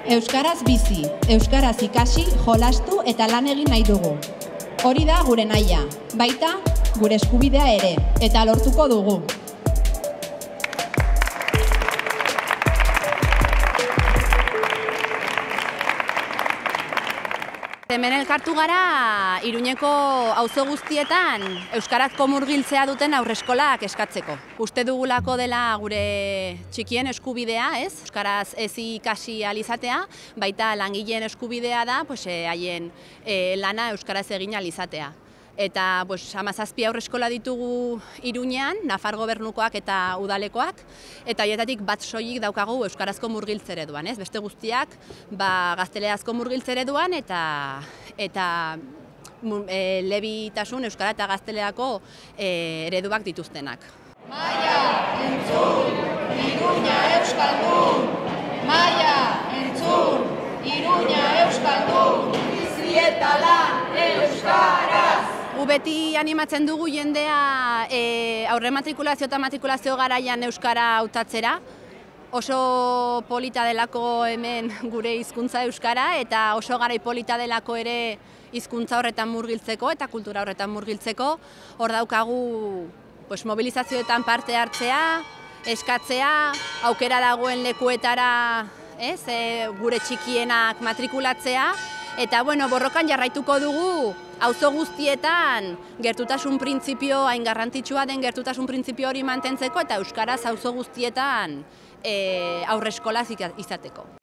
Euskaraz bizi, euskaraz ikasi, jolastu eta lan egin nahi dugu. Hori da gure nahia, baita gure eskubidea ere, eta lortuko dugu. Hemen elkartu gara Iruñeko auzo guztietan euskarazko murgiltzea duten aurreskolak eskatzeko. Uste dugulako dela gure txikien eskubidea, ez? Euskaraz ez ikasi ahal izatea, baita langileen eskubidea da, haien lana euskaraz egin ahal izatea. Eta 17 aurreskola ditugu Iruñean, Nafar gobernukoak eta udalekoak, eta horietatik bat soilik daukagu euskarazko murgiltze ereduan, ez? Beste guztiak gaztelerazko murgiltze ereduan eta lebitasun euskara eta gaztelerako ereduak dituztenak. Maia, entzun, Iruña euskaldun! Maia, entzun, Iruña euskaldun! Bizi eta lan euskaraz! Beti animatzen dugu jendea aurre matrikulazio eta matrikulazio garaian euskara hautatzera. Oso polita delako hemen gure hizkuntza euskara eta oso garai polita delako ere hizkuntza horretan murgiltzeko eta kultura horretan murgiltzeko. Hor daukagu mobilizazioetan parte hartzea, eskatzea, aukera dagoen lekuetara gure txikienak matrikulatzea. Eta borrokan jarraituko dugu auzo guztietan gertutasun printzipio, hain garrantzitsua den gertutasun printzipio hori mantentzeko eta euskaraz auzo guztietan aurreskolaz izateko.